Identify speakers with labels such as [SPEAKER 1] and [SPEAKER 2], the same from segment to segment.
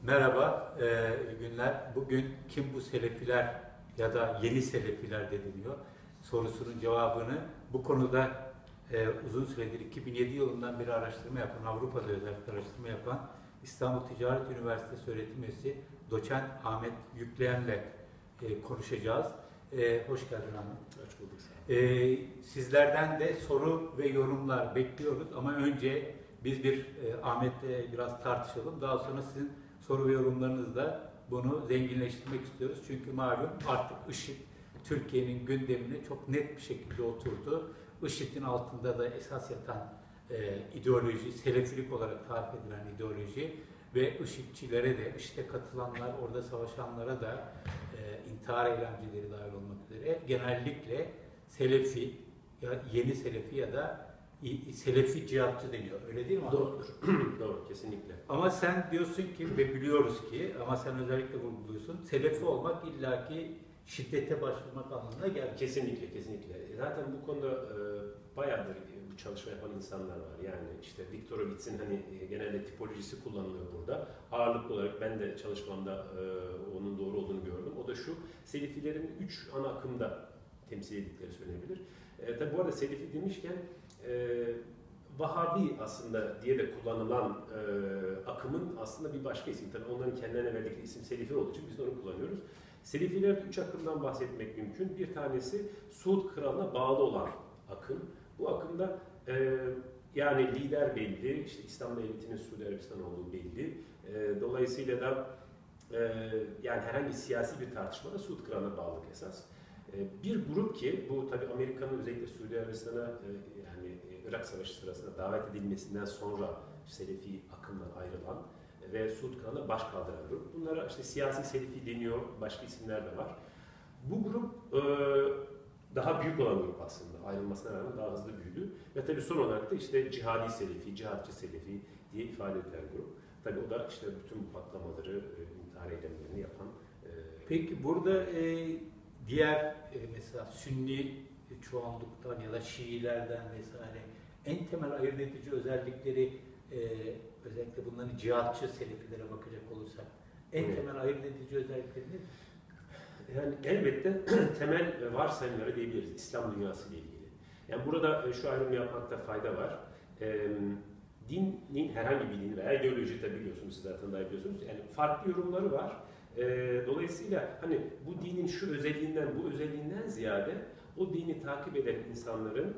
[SPEAKER 1] Merhaba, iyi günler. Bugün kim bu Selefiler ya da yeni Selefiler deniliyor sorusunun cevabını bu konuda uzun süredir 2007 yılından beri araştırma yapan, Avrupa'da özellikle araştırma yapan İstanbul Ticaret Üniversitesi öğretim üyesi Doçent Ahmet Yükleyen'le konuşacağız. Hoş geldin Ahmet.
[SPEAKER 2] Hoş bulduk.
[SPEAKER 1] Sizlerden de soru ve yorumlar bekliyoruz ama önce biz Ahmet'le biraz tartışalım. Daha sonra sizin soru ve yorumlarınızla bunu zenginleştirmek istiyoruz. Çünkü malum artık IŞİD Türkiye'nin gündemine çok net bir şekilde oturdu. IŞİD'in altında da esas yatan ideoloji, Selefilik olarak tarif edilen ideoloji ve IŞİD'çilere de, IŞİD'e katılanlar, orada savaşanlara da intihar eylemcileri dahil olmak üzere genellikle Selefi, ya yeni Selefi ya da Selefi cihatçı deniyor. Öyle değil mi?
[SPEAKER 2] Doğrudur. Doğru, kesinlikle.
[SPEAKER 1] Ama sen diyorsun ki ve biliyoruz ki, ama sen özellikle vurguluyorsun, Selefi olmak illaki şiddete başvurmak anlamına gelmiyor.
[SPEAKER 2] Kesinlikle, kesinlikle. Zaten bu konuda bayağıdır bu çalışma yapan insanlar var. Yani işte Viktor Ovitz'in genelde tipolojisi kullanılıyor burada. Ağırlıklı olarak ben de çalışmamda onun doğru olduğunu gördüm. O da şu, Selefilerin 3 ana akımda temsil edildikleri söylenebilir. Tabi bu arada Selefi demişken Vahabi aslında diye de kullanılan akımın aslında bir başka isim. Tabii onların kendilerine verdikleri isim Selefi olduğu için biz de onu kullanıyoruz. Selefilerde 3 akımdan bahsetmek mümkün. Bir tanesi Suud kralına bağlı olan akım. Bu akımda yani lider belli, işte İslam devletinin Suudi Arabistan olduğu belli. Dolayısıyla da yani herhangi siyasi bir tartışmada Suud kralına bağlılık esas. Bir grup ki bu tabii Amerika'nın özellikle Suudi Arabistan'a yani Irak Savaşı sırasında davet edilmesinden sonra Selefi akımdan ayrılan ve Suud kralına baş kaldıran grup. Bunlara işte siyasi Selefi deniyor, başka isimler de var. Bu grup daha büyük olan grup aslında. Ayrılmasına rağmen daha hızlı büyüdü. Ve tabii son olarak da işte cihadi Selefi, cihatçı Selefi diye ifade edilen grup. Tabii o da işte bütün bu patlamaları, intihar eylemlerini yapan.
[SPEAKER 1] Peki burada diğer mesela Sünni çoğunluktan ya da Şiilerden vesaire en temel ayırt edici özellikleri özellikle bunların cihatçı Selefilere bakacak olursak en temel ayırt edici özellikleri nedir?
[SPEAKER 2] Yani elbette temel varsayımları diyebiliriz İslam dünyası ile ilgili. Yani burada şu ayrımı yapmakta fayda var. Dinin herhangi bir din veya ideoloji tabi biliyorsunuz, siz zaten daha biliyorsunuz. Yani farklı yorumları var. Dolayısıyla hani bu dinin şu özelliğinden, bu özelliğinden ziyade o dini takip eden insanların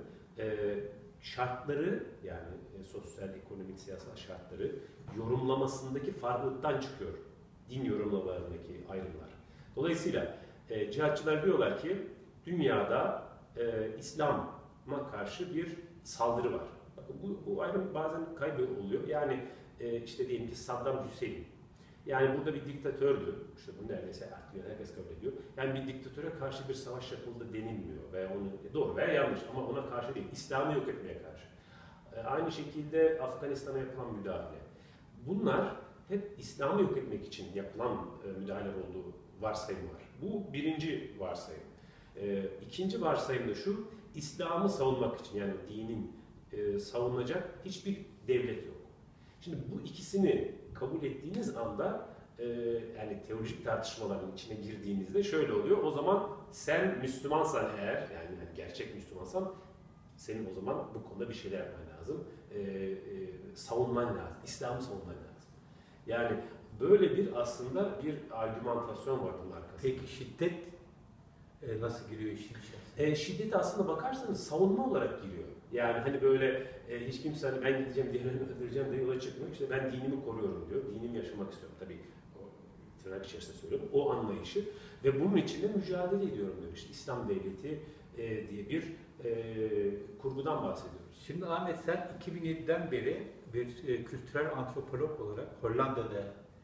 [SPEAKER 2] şartları yani sosyal, ekonomik, siyasal şartları yorumlamasındaki farklılıktan çıkıyor din yorumlamalarındaki ayrımlar. Dolayısıyla cihatçılar diyorlar ki dünyada İslam'a karşı bir saldırı var. Bakın bu ayrım bazen kayboluyor. Yani işte diyelim ki Saddam Hüseyin. Yani burada bir diktatördü. İşte bu neredeyse artık herkes kabul ediyor. Yani bir diktatöre karşı bir savaş yapıldı denilmiyor veya onu doğru veya yanlış ama ona karşı değil. İslam'ı yok etmeye karşı. Aynı şekilde Afganistan'a yapılan müdahale. Bunlar hep İslam'ı yok etmek için yapılan müdahaleler olduğu varsayım var. Bu birinci varsayım. İkinci varsayım da şu, İslam'ı savunmak için yani dinin savunulacak hiçbir devlet yok. Şimdi bu ikisini kabul ettiğiniz anda yani teolojik tartışmaların içine girdiğinizde şöyle oluyor. O zaman sen Müslümansan eğer yani gerçek Müslümansan senin o zaman bu konuda bir şeyler yapman lazım. Savunman lazım. İslam'ı savunman lazım. Yani böyle bir aslında bir argümantasyon var bunun arkasında.
[SPEAKER 1] Peki şiddet nasıl giriyor işin içerisine?
[SPEAKER 2] Şiddet aslında bakarsanız savunma olarak giriyor. Yani hani böyle hiç kimse hani ben gideceğim, diğerlerini öldüreceğim diye yola çıkmıyor. İşte ben dinimi koruyorum diyor. Dinimi yaşamak istiyorum. Tabii o tırnak içerisinde söylüyorum. O anlayışı. Ve bunun için de mücadele ediyorum diyor. İşte İslam Devleti diye bir kurgudan bahsediyoruz.
[SPEAKER 1] Şimdi Ahmet sen 2007'den beri bir kültürel antropolog olarak Hollanda'da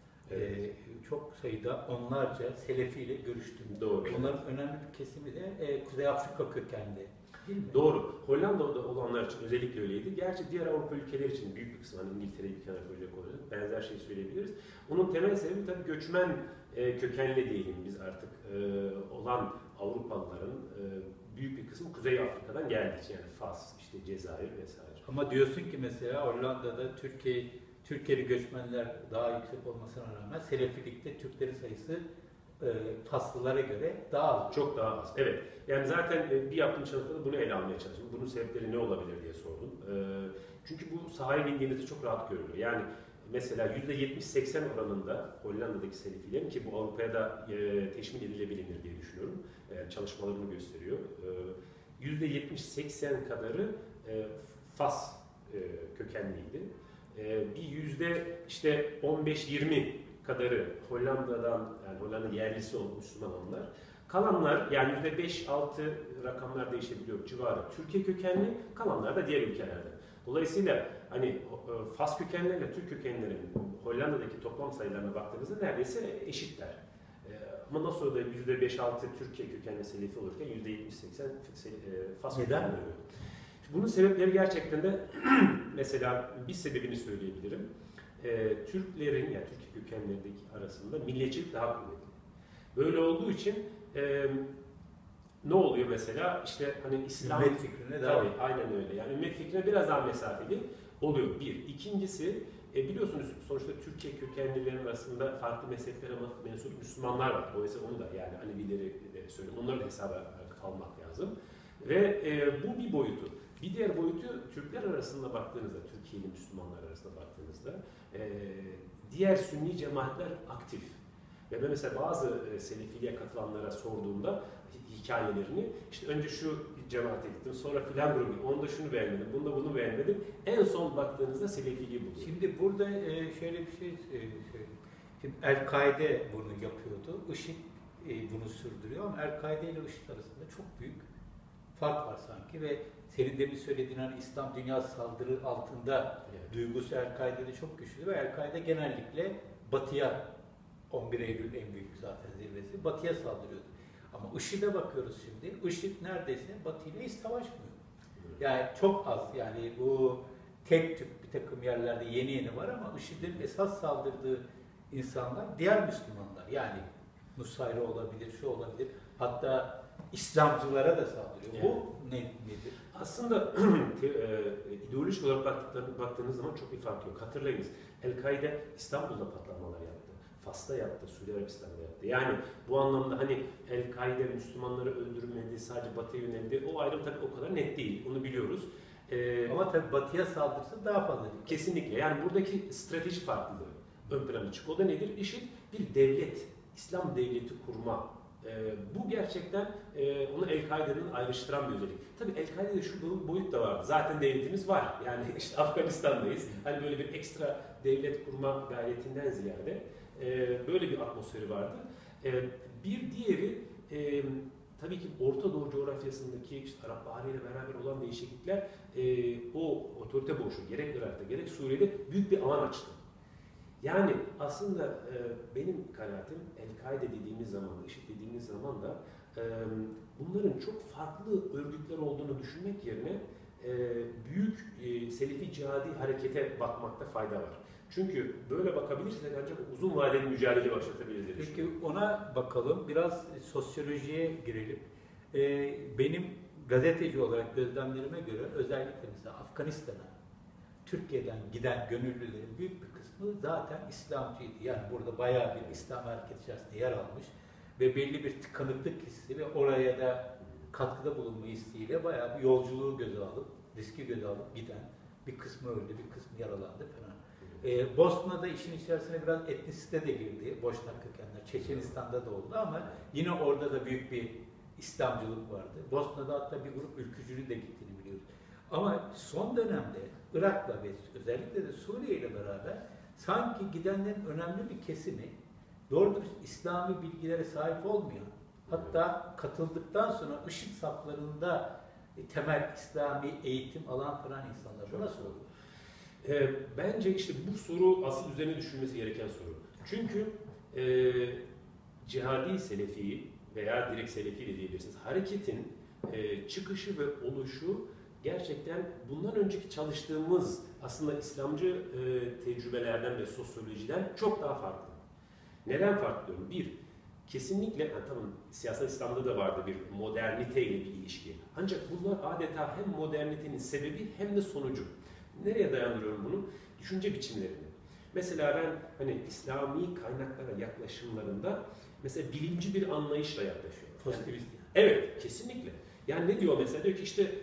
[SPEAKER 1] çok sayıda onlarca Selefi ile görüştüm.
[SPEAKER 2] Doğru.
[SPEAKER 1] Bunların önemli bir kesimi de Kuzey Afrika kökenli. Değil mi?
[SPEAKER 2] Doğru. Hollanda'da olanlar için özellikle öyleydi. Gerçi diğer Avrupa ülkeleri için büyük bir kısmı, hani İngiltere'yi bir kenara koyacak olursak benzer şeyi söyleyebiliriz. Onun temel sebebi tabii göçmen kökenli diyelim biz artık olan Avrupalıların büyük bir kısmı Kuzey Afrika'dan geldiği için yani Fas, işte Cezayir vesaire.
[SPEAKER 1] Ama diyorsun ki mesela Hollanda'da Türkiye'li göçmenler daha yüksek olmasına rağmen Selefilikte Türklerin sayısı Faslılara göre daha az.
[SPEAKER 2] Çok daha az. Evet. Yani zaten bir yaptığım çalışmada bunu ele almaya çalıştım. Bunun sebepleri ne olabilir diye sordum. Çünkü bu sahaya bindiğinizde çok rahat görülüyor. Yani mesela %70-80 oranında Hollanda'daki Selefilerin, ki bu Avrupa'ya da teşmil edilebilir diye düşünüyorum. Çalışmalarını gösteriyor. %70-80 kadarı Fas kökenliydi. Bir yüzde işte 15-20 kadarı Hollanda'dan, yani Hollanda yerlisi olmuş Müslüman onlar. Kalanlar, yani %5-6 rakamlar değişebiliyor civarı Türkiye kökenli, kalanlar da diğer ülkelerden. Dolayısıyla hani Fas kökenleriyle Türk kökenlerin Hollanda'daki toplam sayılarına baktığınızda neredeyse eşitler. Ama nasıl oldu %5-6 Türkiye kökenli Selefi olurken %70-80 Fas kökenli oluyor. Bunun sebepleri gerçekten de mesela bir sebebini söyleyebilirim. Türklerin, yani Türkiye kökenlerindeki arasında milliyetçilik daha kuvvetli. Böyle olduğu için ne oluyor mesela? İşte hani İslam
[SPEAKER 1] ümmet fikrine daha
[SPEAKER 2] aynen öyle. Yani ümmet fikrine biraz daha mesafeli oluyor. Bir. İkincisi, biliyorsunuz sonuçta Türkiye kökenlilerin arasında farklı mezheplere mensup Müslümanlar var. Dolayısıyla onu da, yani Alevileri de söyleyeyim, onları da hesaba almak lazım. Ve bu bir boyutu. Bir diğer boyutu, Türkler arasında baktığınızda, Türkiye'li Müslümanlar arasında baktığınızda diğer Sünni cemaatler aktif. Ve ben mesela bazı Selefiliğe katılanlara sorduğumda hikayelerini, işte önce şu cemaate gittim, sonra filan grubu, onda şunu beğenmedim, bunda bunu beğenmedim. En son baktığınızda Selefiliği buldum.
[SPEAKER 1] Şimdi burada şöyle bir şey söyleyeyim. Şimdi El-Kaide bunu yapıyordu. IŞİD bunu sürdürüyor ama El-Kaide ile IŞİD arasında çok büyük fark var sanki ve senin demin söylediğin hani İslam dünyası saldırı altında duygusu El-Kaide'de çok güçlü ve El-Kaide genellikle Batı'ya, 11 Eylül en büyük zaten zirvesi, Batı'ya saldırıyordu. Ama IŞİD'e bakıyoruz şimdi, IŞİD neredeyse Batı ile hiç savaşmıyor. Yani çok az, yani bu tek tük bir takım yerlerde yeni var ama IŞİD'in esas saldırdığı insanlar diğer Müslümanlar. Yani Nusayri olabilir, şu olabilir, hatta İslamcılara da saldırıyor.
[SPEAKER 2] Yani.
[SPEAKER 1] Bu nedir?
[SPEAKER 2] Aslında ideolojik olarak baktığınız zaman çok bir fark yok. Hatırlayınız, El-Kaide İstanbul'da patlamalar yaptı. Fas'ta yaptı, Suudi Arabistan'da yaptı. Yani bu anlamda hani El-Kaide Müslümanları öldürmedi, sadece Batı'ya yöneldi. O ayrım tabii o kadar net değil, onu biliyoruz.
[SPEAKER 1] Ama tabii Batı'ya saldırsa daha fazla değil.
[SPEAKER 2] Kesinlikle. Yani buradaki strateji farklılığı ön plana çıkıyor. O da nedir? IŞİD bir devlet, İslam devleti kurma. Bu gerçekten onu El-Kaide'den ayrıştıran bir özellik. Tabii El-Kaide'de şu boyut da var. Zaten devletimiz var. Yani işte Afganistan'dayız. Hani böyle bir ekstra devlet kurma gayretinden ziyade böyle bir atmosferi vardı. Bir diğeri tabii ki Orta Doğu coğrafyasındaki işte Arap Baharı ile beraber olan değişiklikler o otorite boşluğu gerek Irak'ta gerek Suriye'de büyük bir alan açtı. Yani aslında benim kanaatim El-Kaide dediğimiz zaman, IŞİD dediğimiz zaman da bunların çok farklı örgütler olduğunu düşünmek yerine büyük Selefi cihadi harekete bakmakta fayda var. Çünkü böyle bakabilirsek ancak uzun vadeli mücadele başlatabiliriz diye düşünüyorum.
[SPEAKER 1] Peki ona bakalım. Biraz sosyolojiye girelim. Benim gazeteci olarak gözlemlerime göre özellikle mesela Afganistan'a Türkiye'den giden gönüllülerin büyük bir kısmı zaten İslamcıydı. Yani burada bayağı bir İslam hareketi içerisinde yer almış ve belli bir tıkanıklık hissi ve oraya da katkıda bulunma isteğiyle bayağı bir yolculuğu göze alıp, riski göze alıp giden bir kısmı öldü, bir kısmı yaralandı falan. Bosna'da işin içerisine biraz etnisite de girdi. Boşnak kökenler, Çeçenistan'da da oldu ama yine orada da büyük bir İslamcılık vardı. Bosna'da hatta bir grup ülkücünün de gittiğini biliyoruz. Ama son dönemde Irak'la ve özellikle de Suriye ile beraber sanki gidenlerin önemli bir kesimi doğru dürüst İslami bilgilere sahip olmayan, hatta katıldıktan sonra IŞİD saflarında temel İslami eğitim alan falan insanlar. Bu nasıl olur?
[SPEAKER 2] Bence işte bu soru asıl üzerine düşünmesi gereken soru. Çünkü cihadi Selefi veya direkt Selefi de diyebilirsiniz. Hareketin çıkışı ve oluşu gerçekten bundan önceki çalıştığımız aslında İslamcı tecrübelerden ve sosyolojiden çok daha farklı. Neden farklı diyorum? Bir, kesinlikle, yani tamam siyasal İslam'da da vardı bir modernite ile bir ilişki. Ancak bunlar adeta hem modernitenin sebebi hem de sonucu. Nereye dayandırıyorum bunu? Düşünce biçimlerini. Mesela ben hani İslami kaynaklara yaklaşımlarında mesela bilimci bir anlayışla yaklaşıyorum.
[SPEAKER 1] Pozitivist.
[SPEAKER 2] Evet, kesinlikle. Yani ne diyor mesela? Diyor ki işte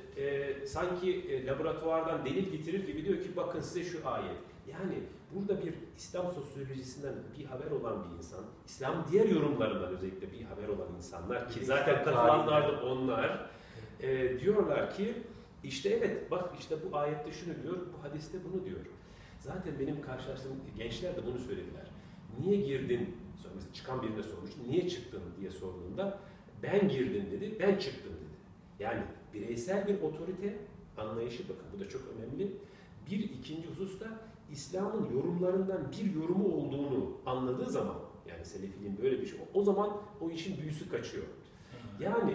[SPEAKER 2] sanki laboratuvardan delil getirir gibi diyor ki bakın size şu ayet. Yani burada bir İslam sosyolojisinden bir haber olan bir insan, İslam diğer yorumlarından özellikle bir haber olan insanlar ki zaten katılanlar da onlar diyorlar ki işte evet bak işte bu ayette şunu diyor, bu hadiste bunu diyor. Zaten benim karşılaştığım gençler de bunu söylediler. Niye girdin? Sonra mesela çıkan birine sormuş, niye çıktın diye sorduğunda ben girdim dedi, ben çıktım dedi. Yani bireysel bir otorite anlayışı, bakın bu da çok önemli. Bir ikinci hususta İslam'ın yorumlarından bir yorumu olduğunu anladığı zaman, yani Selefiliğin böyle bir şey, o zaman o işin büyüsü kaçıyor. Yani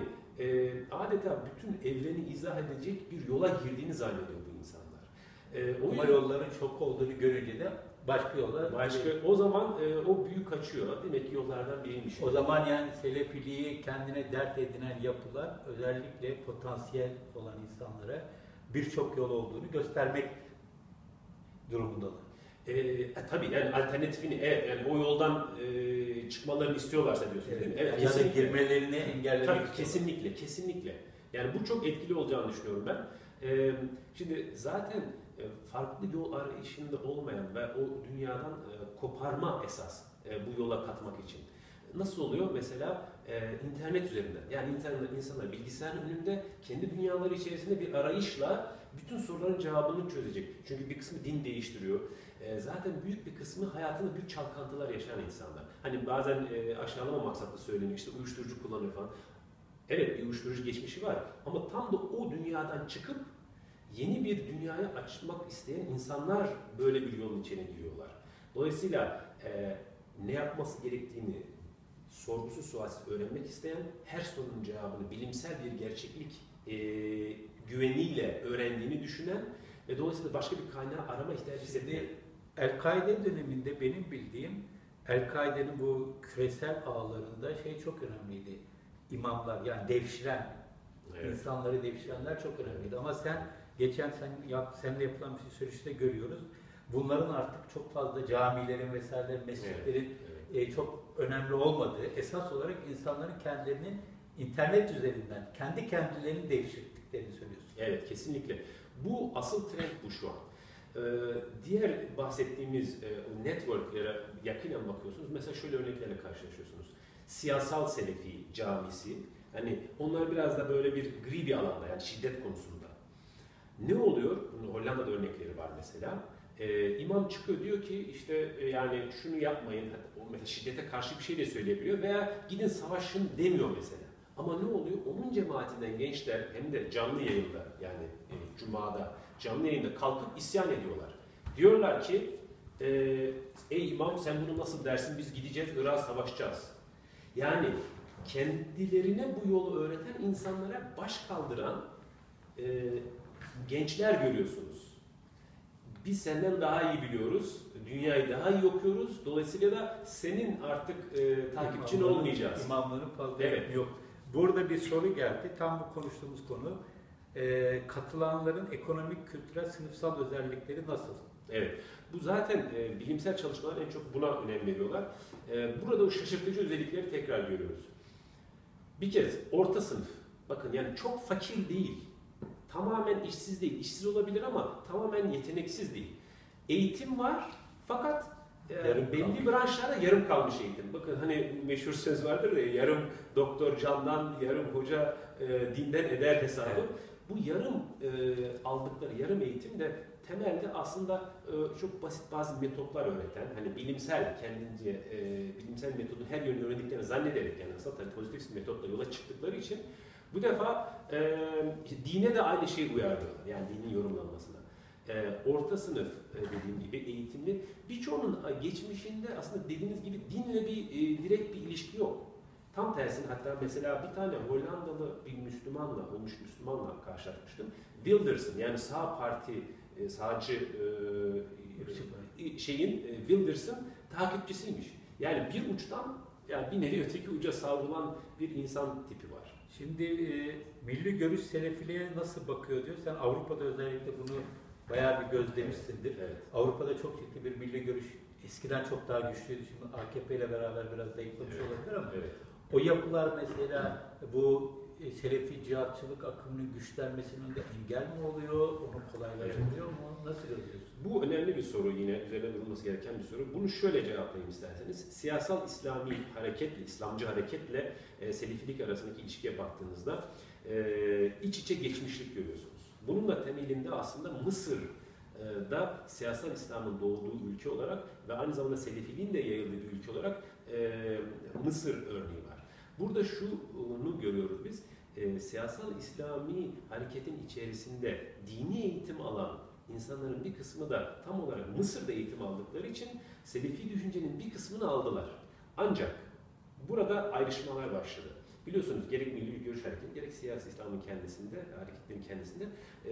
[SPEAKER 2] adeta bütün evreni izah edecek bir yola girdiğini zannediyor bu insanlar.
[SPEAKER 1] Ama yolların çok olduğunu görünce de başka yollar.
[SPEAKER 2] O zaman o büyü kaçıyor. Demek ki yollardan biriymiş.
[SPEAKER 1] O zaman yani Selefiliği kendine dert edinen yapılar özellikle potansiyel olan insanlara birçok yol olduğunu göstermek durumundalar.
[SPEAKER 2] Tabii yani alternatifini yani o yoldan çıkmalarını istiyorlarsa diyorsunuz değil mi? Evet,
[SPEAKER 1] ya da girmelerini engellemek
[SPEAKER 2] tabii, kesinlikle. Yani bu çok etkili olacağını düşünüyorum ben. Şimdi zaten farklı yol arayışında olmayan ve o dünyadan koparma esas bu yola katmak için. Nasıl oluyor? Mesela internet üzerinden. Yani insanlar bilgisayarın önünde kendi dünyaları içerisinde bir arayışla bütün soruların cevabını çözecek. Çünkü bir kısmı din değiştiriyor. Zaten büyük bir kısmı hayatında büyük çalkantılar yaşayan insanlar. Hani bazen aşağılama maksatlı söyleniyor, işte uyuşturucu kullanıyor falan. Evet, bir uyuşturucu geçmişi var ama tam da o dünyadan çıkıp yeni bir dünyaya açmak isteyen insanlar böyle bir yolun içine giriyorlar. Dolayısıyla ne yapması gerektiğini sorgusuz sualsiz öğrenmek isteyen, her sorunun cevabını bilimsel bir gerçeklik güveniyle öğrendiğini düşünen ve dolayısıyla başka bir kaynağı arama ihtiyacı hissetmeyen.
[SPEAKER 1] El-Kaide döneminde benim bildiğim El-Kaide'nin bu küresel ağlarında şey çok önemliydi. İmamlar yani devşiren, insanları devşirenler çok önemliydi. Ama geçen seninle yapılan bir söyleşide görüyoruz. Bunların artık çok fazla camilerin vesaire mescitlerin çok önemli olmadığı, esas olarak insanların kendilerini internet üzerinden kendi kendilerini devşirdiklerini söylüyorsun.
[SPEAKER 2] Evet, kesinlikle. Bu asıl trend bu şu an. Diğer bahsettiğimiz networklere yakinen bakıyorsunuz. Mesela şöyle örneklerle karşılaşıyorsunuz. Siyasal Selefi camisi. Hani onlar biraz da böyle bir gri bir alanda, yani şiddet konusunda. Ne oluyor? Bunun Hollanda'da örnekleri var mesela. İmam çıkıyor diyor ki işte yani şunu yapmayın. O mesela şiddete karşı bir şey de söyleyebiliyor veya gidin savaşın demiyor mesela. Ama ne oluyor? Onun cemaatinden gençler hem de canlı yayında yani Cuma'da canlı yayında kalkıp isyan ediyorlar. Diyorlar ki ey imam sen bunu nasıl dersin, biz gideceğiz Irak'a savaşacağız. Yani kendilerine bu yolu öğreten insanlara baş kaldıran gençler görüyorsunuz. Biz senden daha iyi biliyoruz, dünyayı daha iyi okuyoruz. Dolayısıyla da senin artık takipçin olmayacağız.
[SPEAKER 1] İmamların fazla yok. Burada bir soru geldi. Tam bu konuştuğumuz konu. Katılanların ekonomik, kültürel, sınıfsal özellikleri nasıl?
[SPEAKER 2] Evet. Bu zaten bilimsel çalışmalar en çok buna önem veriyorlar. Burada o şaşırtıcı özellikleri tekrar görüyoruz. Bir kez orta sınıf. Bakın yani çok fakir değil. Tamamen işsiz değil. İşsiz olabilir ama tamamen yeteneksiz değil. Eğitim var fakat belli branşlarda yarım kalmış eğitim. Bakın hani şur söz vardır ya, yarım doktor candan, yarım hoca dinden eder hesabı. Evet. Bu yarım aldıkları yarım eğitim de temelde aslında çok basit bazı metotlar öğreten, hani bilimsel kendince bilimsel metodu her yönünü öğrendiklerini zannederek, yani aslında tabii pozitif bir metotla yola çıktıkları için bu defa dine de aynı şeyi uyarlıyorlar, yani dinin yorumlanmasına. Orta sınıf dediğim gibi eğitimli, birçoğunun geçmişinde aslında dediğiniz gibi dinle bir direkt bir ilişki yok. Tam tersine, hatta mesela bir tane Hollandalı bir Müslümanla karşılaşmıştım. Wilderson, yani sağ parti sağcı Wilderson takipçisiymiş. Yani bir uçtan, yani bir nevi öteki uca savrulan bir insan tipi var.
[SPEAKER 1] Şimdi milli görüş selefiliğe nasıl bakıyor diyor. Sen Avrupa'da özellikle bunu bayağı bir gözlemişsindir.
[SPEAKER 2] Evet.
[SPEAKER 1] Avrupa'da çok ciddi bir milli görüş eskiden çok daha güçlüydü. Şimdi AKP ile beraber biraz zayıflamış
[SPEAKER 2] Evet.
[SPEAKER 1] olabilir ama
[SPEAKER 2] Evet.
[SPEAKER 1] o yapılar mesela bu Selefi cihatçılık akımının güçlenmesinin önünde engel mi oluyor? Onu kolaylaştırıyor mu? Nasıl görüyorsun?
[SPEAKER 2] Bu önemli bir soru, yine üzerine durulması gereken bir soru. Bunu şöyle cevaplayayım isterseniz. Siyasal İslami hareketle, İslamcı hareketle Selefilik arasındaki ilişkiye baktığınızda iç içe geçmişlik görüyorsunuz. Bunun da temelinde aslında Mısır'da siyasal İslam'ın doğduğu ülke olarak ve aynı zamanda Selefiliğin de yayıldığı ülke olarak Mısır örneği var. Burada şunu görüyoruz biz, siyasal İslami hareketin içerisinde dini eğitim alan insanların bir kısmı da tam olarak Mısır'da eğitim aldıkları için Selefi düşüncenin bir kısmını aldılar. Ancak burada ayrışmalar başladı. Biliyorsunuz gerek milli görüş hareketi, gerek siyasi İslam'ın kendisinde, hareketlerin kendisinde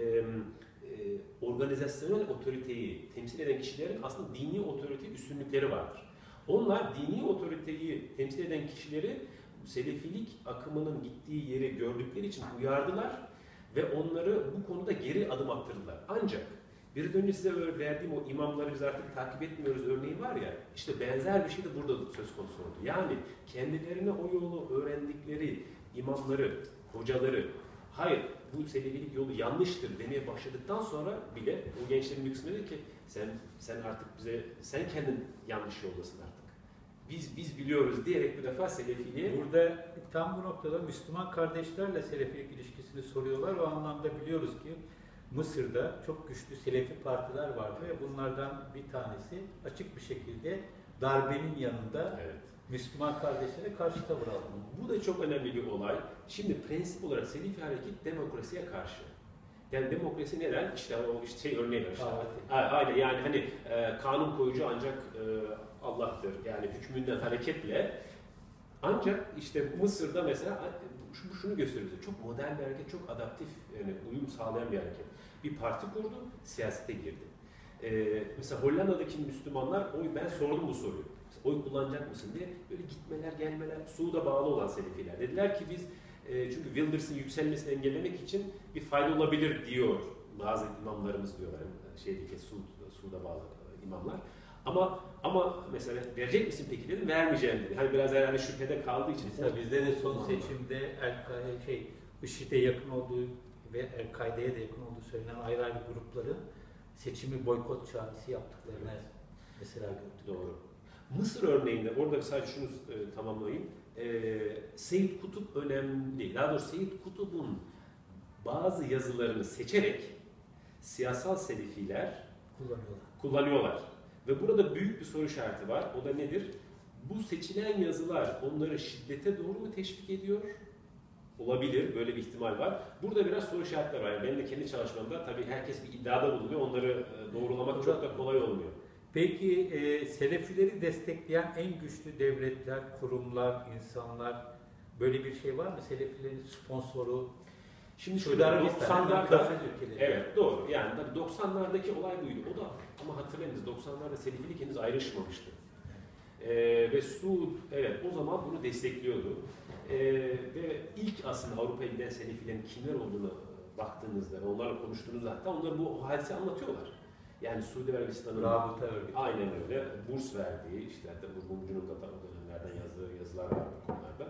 [SPEAKER 2] organizasyonel otoriteyi temsil eden kişilerin aslında dini otorite üstünlükleri vardır. Onlar dini otoriteyi temsil eden kişileri Selefilik akımının gittiği yeri gördükleri için uyardılar ve onları bu konuda geri adım attırdılar. Ancak biraz önce size verdiğim o imamları biz artık takip etmiyoruz örneği var ya, işte benzer bir şey de burada söz konusu oldu. Yani kendilerine o yolu öğrendikleri imamları, hocaları, hayır bu Selefilik yolu yanlıştır demeye başladıktan sonra bile o gençlerin bir kısmı dedi ki sen artık sen kendin yanlış yoldasın artık. Biz biliyoruz diyerek bir defa Selefiliğe...
[SPEAKER 1] Burada tam bu noktada Müslüman kardeşlerle Selefilik ilişkisini soruyorlar. O anlamda biliyoruz ki Mısır'da çok güçlü Selefi partiler vardı ve bunlardan bir tanesi açık bir şekilde darbenin yanında
[SPEAKER 2] Evet.
[SPEAKER 1] Müslüman kardeşlere karşı tavır aldı.
[SPEAKER 2] Bu da çok önemli bir olay. Şimdi prensip olarak Selefi hareket demokrasiye karşı. Yani demokrasi neden? İşte o örneği var işte. Aynen, yani hani kanun koyucu ancak Allah'tır. Yani hükmünden hareketle. Ancak işte Mısır'da mesela şunu gösteriyor bize. Çok modern bir hareket, çok adaptif, yani uyum sağlayan bir hareket. Bir parti kurdu, siyasete girdi. Mesela Hollanda'daki Müslümanlar, ben sordum bu soruyu. Oy kullanacak mısın diye böyle gitmeler, gelmeler, Suud'a bağlı olan Selefiler. Dediler ki biz çünkü Wilders'ın yükselmesini engellemek için bir fayda olabilir diyor bazı imamlarımız diyorlar. Suud'a bağlı imamlar. Ama mesela verecek misin peki dedim, vermeyeceğim dedi. Hani biraz herhalde şüphede kaldığı için.
[SPEAKER 1] Mesela bizde de son seçimde IŞİD'e yakın olduğu ve El-Kaide'ye de yakın olduğu söylenen ayrı ayrı grupların seçimi boykot çağrısı yaptıklarını mesela gördük.
[SPEAKER 2] Doğru. Mısır örneğinde, orada sadece şunu tamamlayayım. Seyyid Kutup önemli. Daha doğrusu Seyyid Kutup'un bazı yazılarını seçerek siyasal Selefiler kullanıyorlar. Ve burada büyük bir soru işareti var. O da nedir? Bu seçilen yazılar onları şiddete doğru mu teşvik ediyor? Olabilir, böyle bir ihtimal var. Burada biraz soru işaretleri var. Yani benim de kendi çalışmamda tabii herkes bir iddiada bulunuyor. Onları doğrulamak çok da kolay olmuyor.
[SPEAKER 1] Peki Selefileri destekleyen en güçlü devletler, kurumlar, insanlar böyle bir şey var mı? Selefilerin sponsoru?
[SPEAKER 2] Şimdi
[SPEAKER 1] Suudi Arabistan,
[SPEAKER 2] 90'larda evet doğru. Yani 90'lardaki olay buydu. O da ama hatırlayınız 90'larda Selefilik henüz ayrışmamıştı. Ve Suud o zaman bunu destekliyordu. Ve ilk aslında Avrupa'ya giden Selefilerin kimler olduğunu baktığınızda ve onlarla konuştuğunuzda hatta onlar bu hadise anlatıyorlar. Yani Suudi Arabistan'ın
[SPEAKER 1] rabıta örgütü.
[SPEAKER 2] Aynen öyle. Burs verdiği, işte hatta Mumcu'nun da o dönemlerden yazdığı yazılar var bu konularda.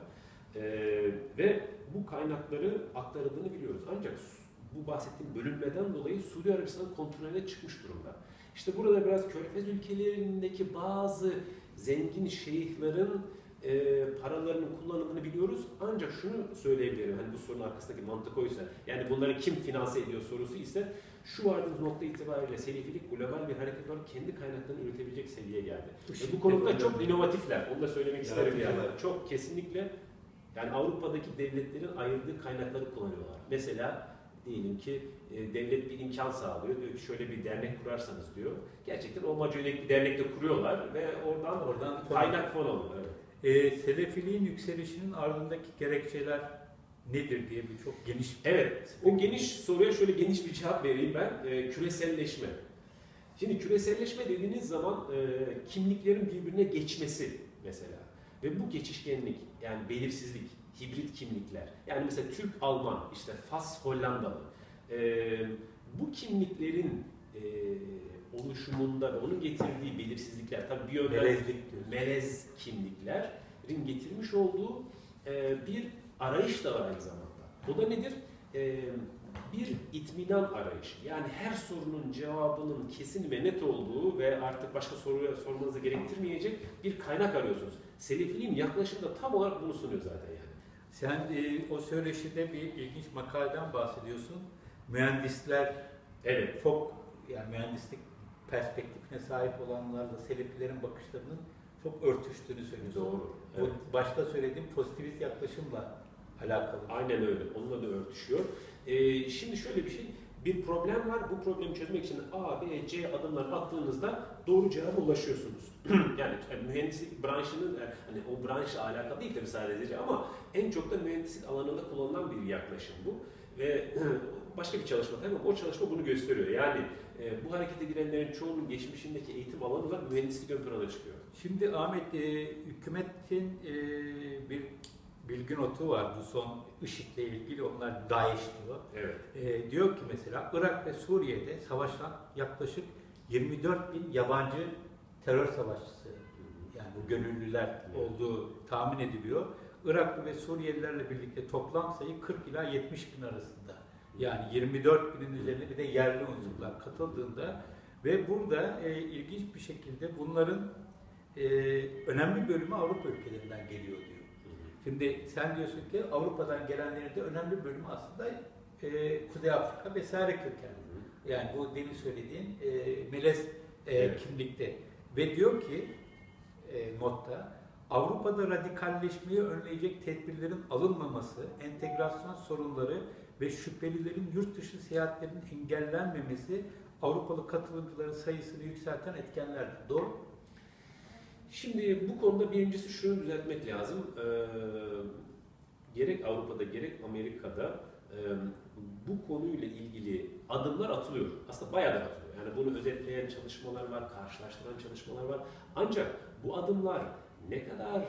[SPEAKER 2] Ve bu kaynakları aktarıldığını biliyoruz. Ancak bu bahsettiğim bölünmeden dolayı Suudi Arabistan kontrolüne çıkmış durumda. İşte burada biraz Körfez ülkelerindeki bazı zengin şeyhlerin paralarının kullanıldığını biliyoruz. Ancak şunu söyleyebilirim, hani bu sorunun arkasındaki mantık oysa, yani bunları kim finanse ediyor sorusu ise, şu vardığımız nokta itibariyle Selefilik global bir hareket olarak kendi kaynaklarını üretebilecek seviyeye geldi. Bu konuda çok inovatifler, onu da söylemek isterim yani. Çok kesinlikle, yani Avrupa'daki devletlerin ayırdığı kaynakları kullanıyorlar. Mesela diyelim ki devlet bir imkan sağlıyor, diyor ki şöyle bir dernek kurarsanız diyor. Gerçekten o macolik bir dernekte kuruyorlar ve oradan kaynak fon alıyorlar. Evet.
[SPEAKER 1] Selefiliğin yükselişinin ardındaki gerekçeler nedir diye bir çok geniş...
[SPEAKER 2] Evet, o geniş soruya şöyle geniş bir cevap vereyim ben. Küreselleşme. Şimdi küreselleşme dediğiniz zaman kimliklerin birbirine geçmesi mesela. Ve bu geçişkenlik, yani belirsizlik, hibrit kimlikler. Yani mesela Türk-Alman, işte Fas-Hollandalı. Bu kimliklerin oluşumunda ve onun getirdiği belirsizlikler, tabii bir yönden melez kimliklerin getirmiş olduğu bir arayış da var aynı zamanda. O da nedir? Bir itminan arayışı. Yani her sorunun cevabının kesin ve net olduğu ve artık başka soruya sormanızı gerektirmeyecek bir kaynak arıyorsunuz. Selefiliğin yaklaşımı da tam olarak bunu sunuyor zaten yani.
[SPEAKER 1] Sen o söyleşide bir ilginç makaleden bahsediyorsun. Mühendisler çok, yani mühendislik perspektifine sahip olanlarla Selefilerin bakışlarının çok örtüştüğünü söylüyorsun.
[SPEAKER 2] Doğru.
[SPEAKER 1] Bu başta söylediğim pozitivist yaklaşımla alakalı.
[SPEAKER 2] Aynen öyle. Onunla da örtüşüyor. Şimdi şöyle bir şey. Bir problem var. Bu problemi çözmek için A, B, C adımlar attığınızda doğru cevaba ulaşıyorsunuz. Yani mühendislik branşının, hani o branşla alakalı değil tabii sadece ama en çok da mühendislik alanında kullanılan bir yaklaşım bu. Ve başka bir çalışma tabii ama o çalışma bunu gösteriyor. Yani bu harekete girenlerin çoğunun geçmişindeki eğitim alanı olarak mühendislik ön plana çıkıyor.
[SPEAKER 1] Şimdi Ahmet, hükümetin bir bilgi notu var bu son IŞİD'le ilgili, onlar DAEŞ diyor.
[SPEAKER 2] Evet.
[SPEAKER 1] Diyor ki mesela Irak ve Suriye'de savaşan yaklaşık 24 bin yabancı terör savaşçısı, yani bu gönüllüler olduğu tahmin ediliyor. Iraklı ve Suriyelilerle birlikte toplam sayı 40 ila 70 bin arasında. Yani 24 binin üzerine bir de yerli unsurlar katıldığında ve burada ilginç bir şekilde bunların önemli bölümü Avrupa ülkelerinden geliyor diyor. Şimdi sen diyorsun ki Avrupa'dan gelenlerin de önemli bölümü aslında Kuzey Afrika vesaire kökenli. Yani bu demin söylediğin melez kimlikte. Ve diyor ki notta, Avrupa'da radikalleşmeyi önleyecek tedbirlerin alınmaması, entegrasyon sorunları ve şüphelilerin yurt dışı seyahatlerinin engellenmemesi Avrupalı katılımcıların sayısını yükselten etkenlerdir. Doğru mu?
[SPEAKER 2] Şimdi bu konuda birincisi şunu düzeltmek lazım. Gerek Avrupa'da gerek Amerika'da bu konuyla ilgili adımlar atılıyor. Aslında bayağı da atılıyor. Yani bunu özetleyen çalışmalar var, karşılaştıran çalışmalar var. Ancak bu adımlar ne kadar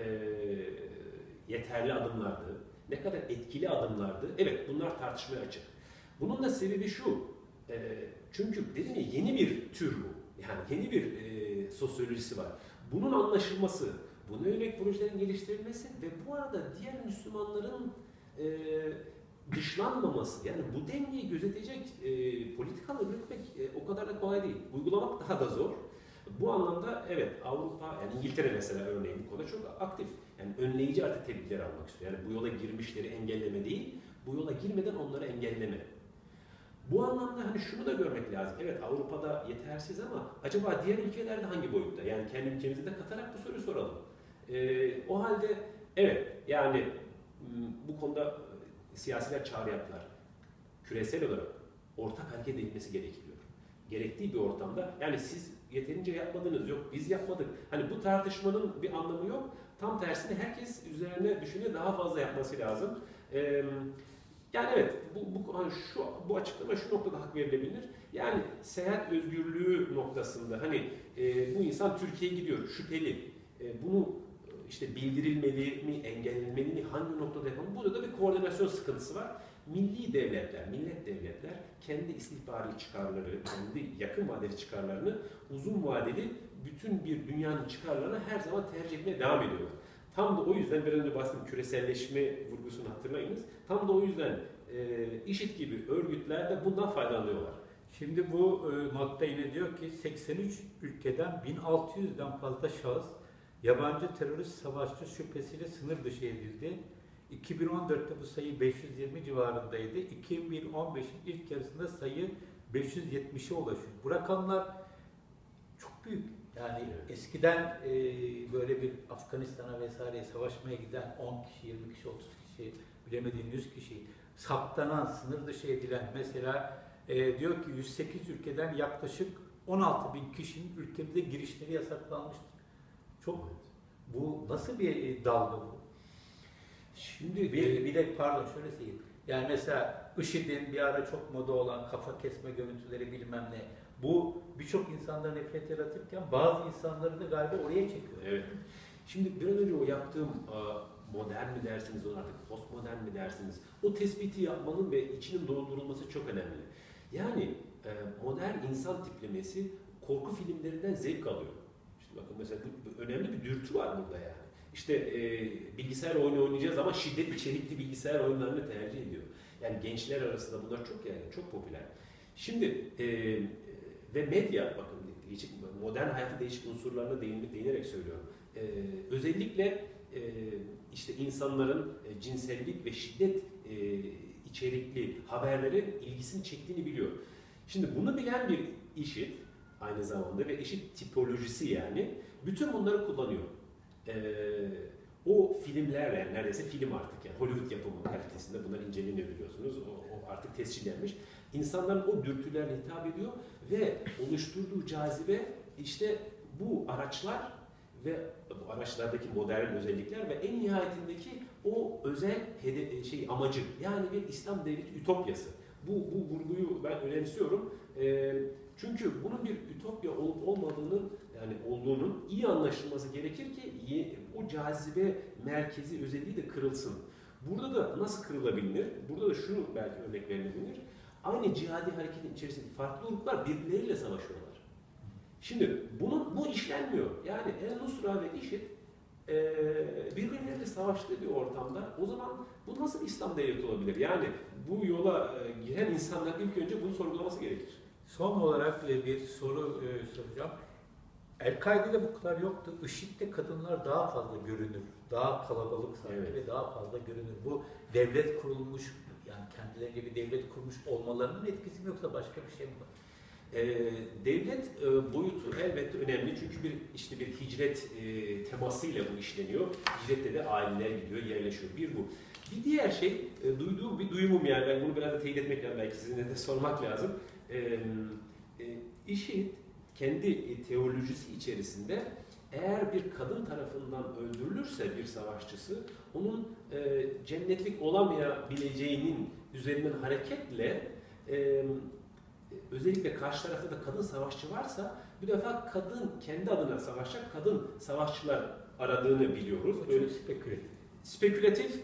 [SPEAKER 2] yeterli adımlardı, ne kadar etkili adımlardı? Evet, bunlar tartışmaya açık. Bunun da sebebi şu. Çünkü dedim ya, yeni bir tür bu. Yani yeni bir sosyolojisi var. Bunun anlaşılması, buna yönelik projelerin geliştirilmesi ve bu arada diğer Müslümanların dışlanmaması, yani bu dengeyi gözetecek politikalar üretmek o kadar da kolay değil. Uygulamak daha da zor. Bu anlamda evet, Avrupa, yani İngiltere mesela örneğin bu konuda çok aktif. Yani önleyici artık tedbirler almak istiyor. Yani bu yola girmişleri engelleme değil, bu yola girmeden onları engelleme. Bu anlamda hani şunu da görmek lazım. Evet, Avrupa'da yetersiz ama acaba diğer ülkelerde hangi boyutta? Yani kendi ülkemizi de katarak bu soruyu soralım. O halde evet, yani bu konuda siyasiler çağrı yaptılar. Küresel olarak ortak hareket edilmesi gerekiyor. Gerektiği bir ortamda, yani siz yeterince yapmadınız, yok biz yapmadık. Hani bu tartışmanın bir anlamı yok. Tam tersine herkes üzerine düşüne daha fazla yapması lazım. Yani evet, bu açıklama şu noktada hak verilebilir. Yani seyahat özgürlüğü noktasında hani bu insan Türkiye'ye gidiyor, şüpheli. Bunu işte bildirilmeli mi, engellenmeli mi, hangi noktada yapalım? Burada da bir koordinasyon sıkıntısı var. Milli devletler, millet devletler kendi istihbari çıkarları, kendi yakın vadeli çıkarlarını uzun vadeli bütün bir dünyanın çıkarlarına her zaman tercih etmeye devam ediyorlar. Tam da o yüzden biraz önce bahsettiğim küreselleşme vurgusunu hatırlayınız. Tam da o yüzden IŞİD gibi örgütler de bundan faydalanıyorlar.
[SPEAKER 1] Şimdi bu notta yine diyor ki 83 ülkeden 1600'den fazla şahıs yabancı terörist savaşçı şüphesiyle sınır dışı edildi. 2014'te bu sayı 520 civarındaydı. 2015'in ilk yarısında sayı 570'e ulaşıyor. Bu rakamlar çok büyük. Yani eskiden böyle bir Afganistan'a vesaire savaşmaya giden 10 kişi, 20 kişi, 30 kişi, bilemediğin 100 kişi saptanan, sınır dışı edilen mesela diyor ki 108 ülkeden yaklaşık 16 bin kişinin ülkemize girişleri yasaklanmıştır. Çok, bu nasıl bir dalga bu? Şimdi bir de pardon şöyle söyleyeyim. Yani mesela IŞİD'in bir ara çok moda olan kafa kesme görüntüleri bilmem ne. Bu birçok insanda nefret yaratırken bazı insanları da galiba oraya çekiyor.
[SPEAKER 2] Evet. Şimdi biraz önce o yaptığım modern mi dersiniz, onu artık postmodern mi dersiniz? O tespiti yapmanın ve içinin doldurulması çok önemli. Yani modern insan tiplemesi korku filmlerinden zevk alıyor. İşte bakın mesela önemli bir dürtü var burada yani. İşte bilgisayar oyunu oynayacağız ama şiddet içerikli bilgisayar oyunlarını tercih ediyor. Yani gençler arasında bunlar çok yaygın, çok popüler. Şimdi ve medya, bakın değişik, modern hayatın değişik unsurlarına değinerek söylüyorum. Özellikle işte insanların cinsellik ve şiddet içerikli haberlere ilgisini çektiğini biliyor. Şimdi bunu bilen bir IŞİD aynı zamanda ve IŞİD tipolojisi yani bütün bunları kullanıyor. O filmlerle, yani neredeyse film artık yani Hollywood yapımı kalitesinde bunlar inceleniyor biliyorsunuz. O artık tescillenmiş. İnsanların o dürtülerine hitap ediyor ve oluşturduğu cazibe işte bu araçlar ve bu araçlardaki modern özellikler ve en nihayetindeki o özel amacı, yani bir İslam devleti ütopyası. Bu vurguyu ben önemsiyorum. Çünkü bunun bir ütopya olup olmadığının, yani olduğunun iyi anlaşılması gerekir ki o cazibe merkezi özelliği de kırılsın. Burada da nasıl kırılabilir? Burada da şunu belki örnek verilebilir. Aynı cihadi hareketin içerisindeki farklı gruplar birbirleriyle savaşıyorlar. Şimdi bu işlenmiyor. Yani El-Nusra ve IŞİD birbirleriyle savaştığı bir ortamda o zaman bu nasıl İslam devleti olabilir? Yani bu yola giren insanlar ilk önce bunu sorgulaması gerekir.
[SPEAKER 1] Son olarak bir soru soracağım. El-Kaide'de bu kadar yoktu. IŞİD'de kadınlar daha fazla görünür. Daha kalabalık sanki
[SPEAKER 2] Evet.
[SPEAKER 1] ve daha fazla görünür. Bu devlet kurulmuş, yani kendilerince bir devlet kurmuş olmalarının etkisi mi yoksa başka bir şey mi var?
[SPEAKER 2] Devlet boyutu elbette önemli çünkü bir hicret temasıyla bu işleniyor. Hicrette de aileler gidiyor, yerleşiyor. Bir bu. Bir diğer şey, duyduğum bir duyumum yani, ben bunu biraz da teyit etmek lazım, belki sizinle de sormak lazım. IŞİD kendi teolojisi içerisinde eğer bir kadın tarafından öldürülürse bir savaşçısı, onun cennetlik olamayabileceğinin üzerinden hareketle özellikle karşı tarafta da kadın savaşçı varsa bu defa kadın kendi adına savaşacak kadın savaşçılar aradığını biliyoruz.
[SPEAKER 1] Böyle spekülatif.
[SPEAKER 2] Spekülatif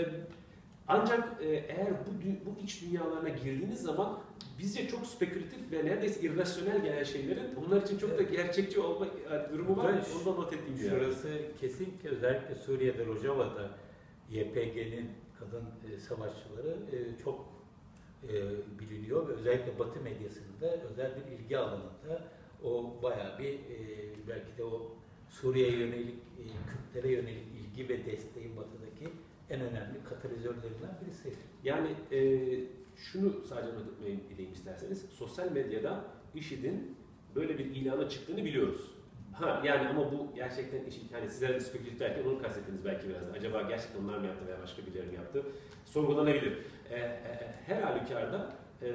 [SPEAKER 2] ancak eğer bu iç dünyalarına girdiğiniz zaman bizce çok spekülatif ve neredeyse irrasyonel gelen şeylerin onlar için çok da gerçekçi olma durumu var. Ondan not ettiğim gibi.
[SPEAKER 1] Şurası kesin ki özellikle Suriye'de Rojava'da YPG'nin kadın savaşçıları çok biliniyor ve özellikle Batı medyasında özel bir ilgi alanında o bayağı bir belki de o Suriye'ye yönelik, Kürtlere yönelik ilgi ve desteğin Batı'daki en önemli katalizörlerinden birisi.
[SPEAKER 2] Yani şunu sadece not etmeye gideyim isterseniz, sosyal medyada IŞİD'in böyle bir ilana çıktığını biliyoruz. Yani ama bu gerçekten IŞİD, yani sizler de spekülatif derken onu kastettiniz belki biraz. Acaba gerçekten onlar mı yaptı veya başka birileri mi yaptı? Sorgulanabilir. Her halükarda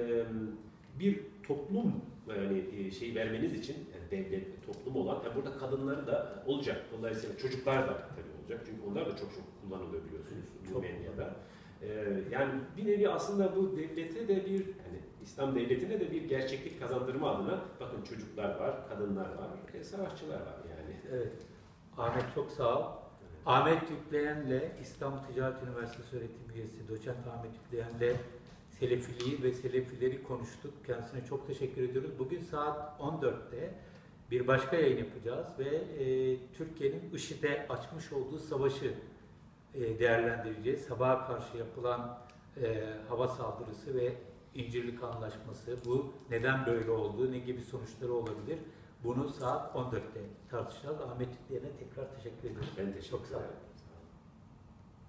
[SPEAKER 2] bir toplum yani vermeniz için yani devlet, toplum olan, burada kadınları da olacak. Dolayısıyla çocuklar da tabii olacak. Çünkü onlar da çok kullanılıyor biliyorsunuz bu medyada. Yani bir nevi aslında bu devlete de bir, yani İslam devletine de bir gerçeklik kazandırma adına bakın çocuklar var, kadınlar var, savaşçılar var yani.
[SPEAKER 1] Evet. Ahmet çok sağ ol. Evet. Ahmet Yükleyen'le İstanbul Ticaret Üniversitesi öğretim üyesi doçent Ahmet Yükleyen'le Selefiliği ve Selefileri konuştuk. Kendisine çok teşekkür ediyoruz. Bugün saat 14'te bir başka yayın yapacağız ve Türkiye'nin IŞİD'e açmış olduğu savaşı değerlendireceğiz. Sabaha karşı yapılan hava saldırısı ve İncirlik Anlaşması, bu neden böyle oldu, ne gibi sonuçları olabilir? Bunu saat 14'te tartışacağız. Ahmet Yükleyen'e tekrar teşekkür ediyorum.
[SPEAKER 2] Ben teşekkür ederim.
[SPEAKER 1] Çok sağ olun.